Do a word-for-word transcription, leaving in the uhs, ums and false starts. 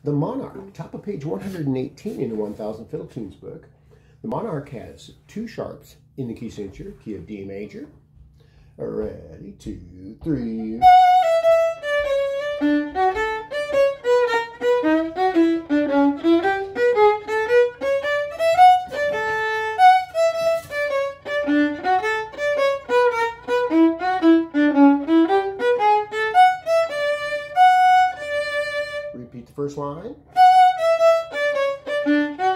the Monarch, top of page one hundred eighteen in the one thousand Fiddle Tunes book. The Monarch has two sharps in the key signature, key of D major. Ready, two, three. Repeat the first line.